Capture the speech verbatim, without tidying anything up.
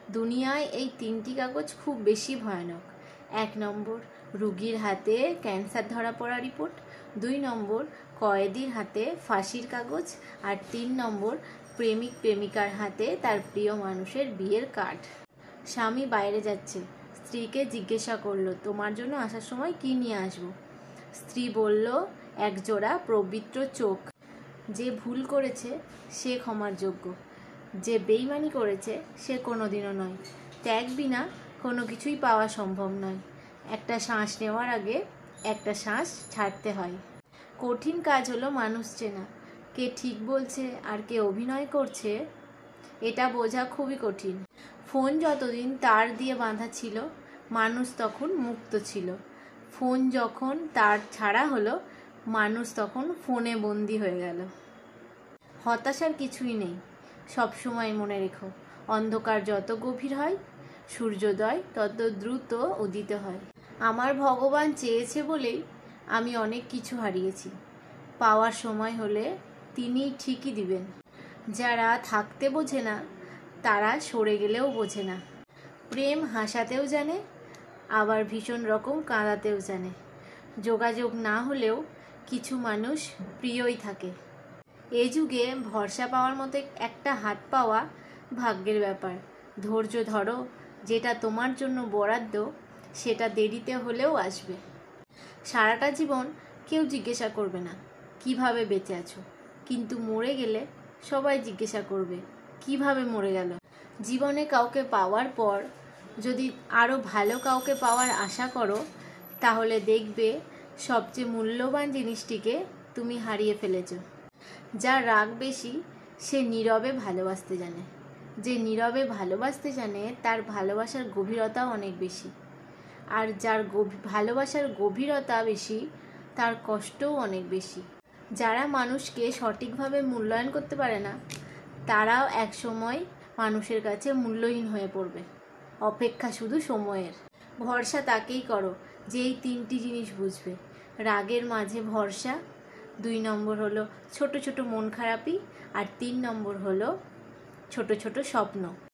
দুনিয়ায় এই তিনটি কাগজ খুব বেশি ভয়ানক। এক নম্বর, রুগীর হাতে ক্যান্সার ধরা পড়া রিপোর্ট। দুই নম্বর, কয়েদির হাতে ফাঁসির কাগজ। আর তিন নম্বর, প্রেমিক প্রেমিকার হাতে তার প্রিয় মানুষের বিয়ের কার্ড। স্বামী বাইরে যাচ্ছে, স্ত্রীকে জিজ্ঞাসা করলো, তোমার জন্য আসার সময় কি নিয়ে আসবো? স্ত্রী বলল, একজোড়া পবিত্র চোখ। যে ভুল করেছে সে ক্ষমার যোগ্য, যে বেইমানি করেছে সে কোনোদিনও নয়। ত্যাগ বিনা কোনো কিছুই পাওয়া সম্ভব নয়। একটা শ্বাস নেওয়ার আগে একটা শ্বাস ছাড়তে হয়। কঠিন কাজ হলো মানুষ চেনা, কে ঠিক বলছে আর কে অভিনয় করছে এটা বোঝা খুবই কঠিন। ফোন যতদিন তার দিয়ে বাঁধা ছিল, মানুষ তখন মুক্ত ছিল। ফোন যখন তার ছাড়া হলো, মানুষ তখন ফোনে বন্দি হয়ে গেল। হতাশার কিছুই নেই, সবসময় মনে রেখো, অন্ধকার যত গভীর হয় সূর্যোদয় তত দ্রুত উদিত হয়। আমার ভগবান চেয়েছে বলেই আমি অনেক কিছু হারিয়েছি। পাওয়ার সময় হলে তিনি ঠিকই দিবেন। যারা থাকতে বোঝে না তারা সরে গেলেও বোঝে না। প্রেম হাসাতেও জানে, আবার ভীষণ রকম কাঁদাতেও জানে। যোগাযোগ না হলেও কিছু মানুষ প্রিয়ই থাকে। এ যুগে ভরসা পাওয়ার মতো একটা হাত পাওয়া ভাগ্যের ব্যাপার। ধৈর্য ধরো, যেটা তোমার জন্য বরাদ্দ সেটা দেরিতে হলেও আসবে। সারাটা জীবন কেউ জিজ্ঞাসা করবে না কিভাবে বেঁচে আছো, কিন্তু মরে গেলে সবাই জিজ্ঞাসা করবে কিভাবে মরে গেল। জীবনে কাউকে পাওয়ার পর যদি আরও ভালো কাউকে পাওয়ার আশা করো, তাহলে দেখবে সবচেয়ে মূল্যবান জিনিসটিকে তুমি হারিয়ে ফেলেছো। যার রাগ বেশি সে নীরবে ভালোবাসতে জানে। যে নীরবে ভালোবাসতে জানে তার ভালোবাসার গভীরতাও অনেক বেশি। আর যার ভালোবাসার গভীরতা বেশি তার কষ্টও অনেক বেশি। যারা মানুষকে সঠিকভাবে মূল্যায়ন করতে পারে না তারাও এক সময় মানুষের কাছে মূল্যহীন হয়ে পড়বে। অপেক্ষা শুধু সময়ের। ভরসা তাকেই করো যে এই তিনটি জিনিস বুঝবে। রাগের মাঝে ভরসা, দুই নম্বর হলো ছোট ছোট মন খারাপি, আর তিন নম্বর হলো ছোট ছোট স্বপ্ন।